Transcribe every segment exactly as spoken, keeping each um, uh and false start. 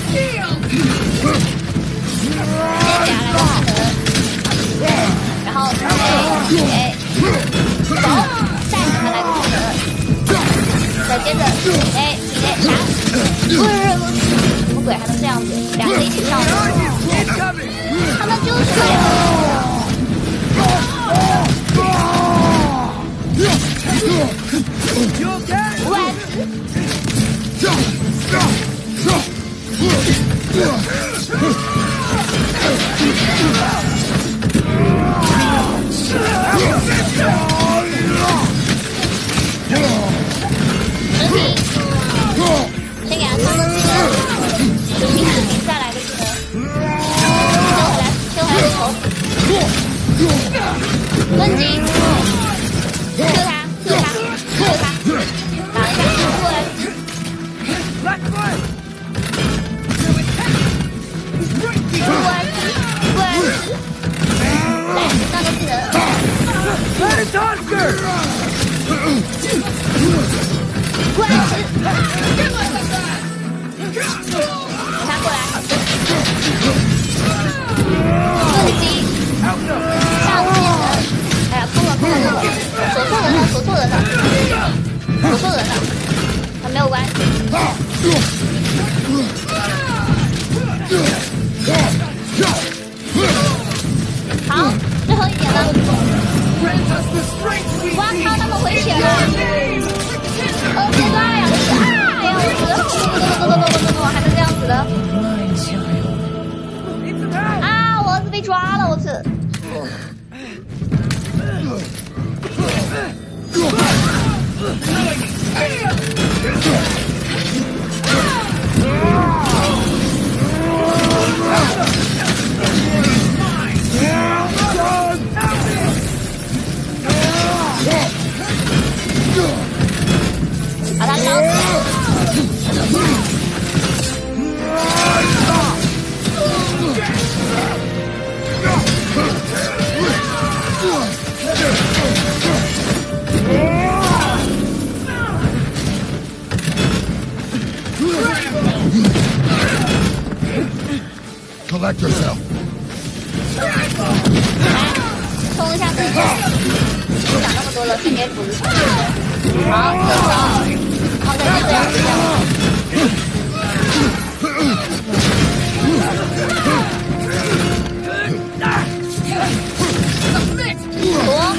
然后哎哎，走，再给他来个技能，再接着哎体内啥？不是不是，什么鬼还能这样子？两个一起上，他们就是为了。无碍先给他上个技能，视频视频再来个技能，修回来，修回来个头，抡击，救他，救他，救他，打一下，过来，过来，过来，来上个技能，过来，他过来，攻击，上技能，哎呀，空了空了空了，左错人了，左错人了，左错人了，他没有关系。好，最后一点了。哇靠，他们回血了！哦，别抓两个是啊！哎呀，我死了！不不不不不不不，还能这样子的？啊！我儿子被抓了，我去！把他烧起来！ Collect yourself. 来，冲一下自己！不想那么多了，先给斧子冲。好，这招，好，再接这样这样。躲！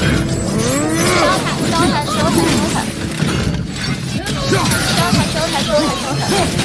烧炭，烧炭，烧炭，烧炭。烧炭，烧炭，烧炭，烧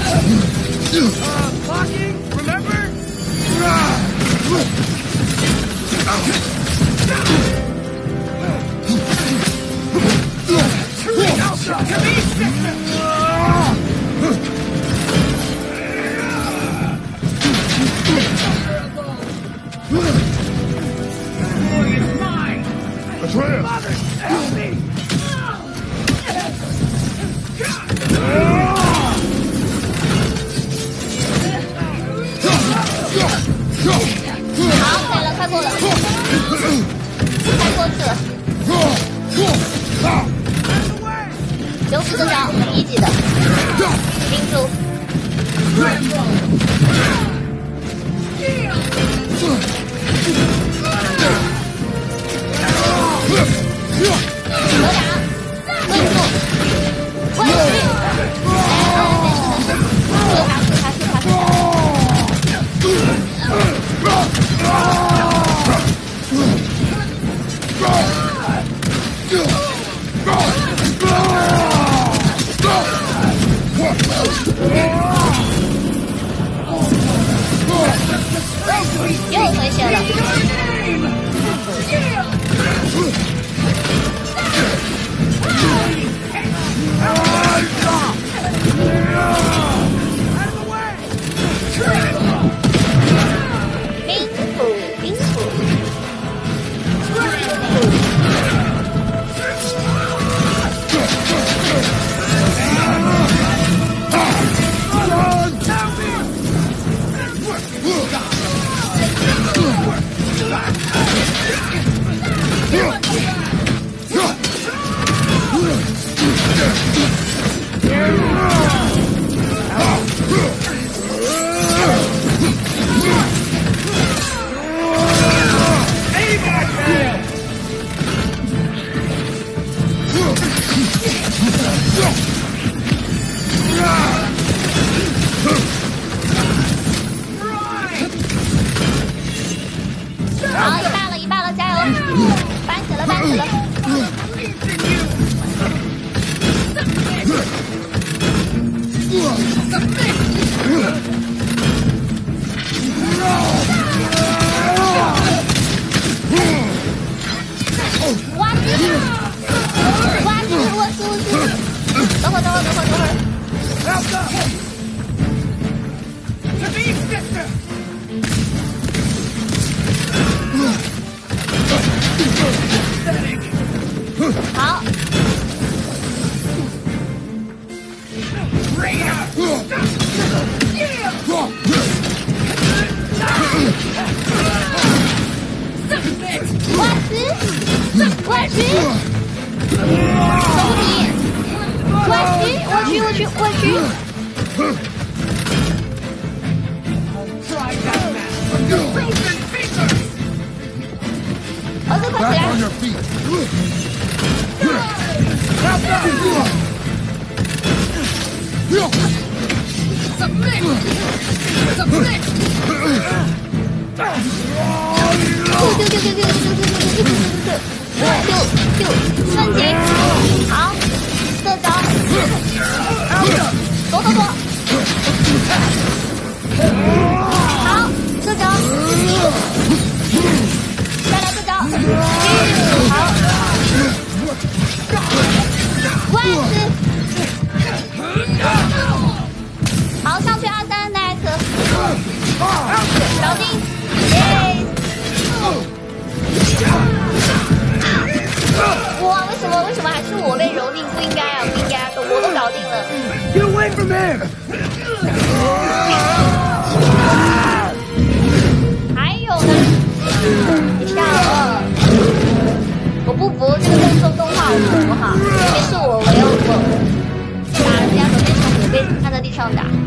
好，可以了，快过了，快过去了。九死这招很一级。 万斯，万斯，走你！万斯，我去，我去，我去！儿子，快起来！丢丢丢丢丢丢丢丢丢丢丢丢！瞬间，好，这招，躲躲躲！好，这招，再来这招，好，万斯，好，上去二三 nice， 搞定，耶！哇，为什么为什么还是我被蹂躏？不应该啊，不应该啊，我都搞定了。 Get away from him！ 还有呢，你下了，我不服这个动作动画我服哈，特别是我我要我打人家手电筒，我被按在地上打。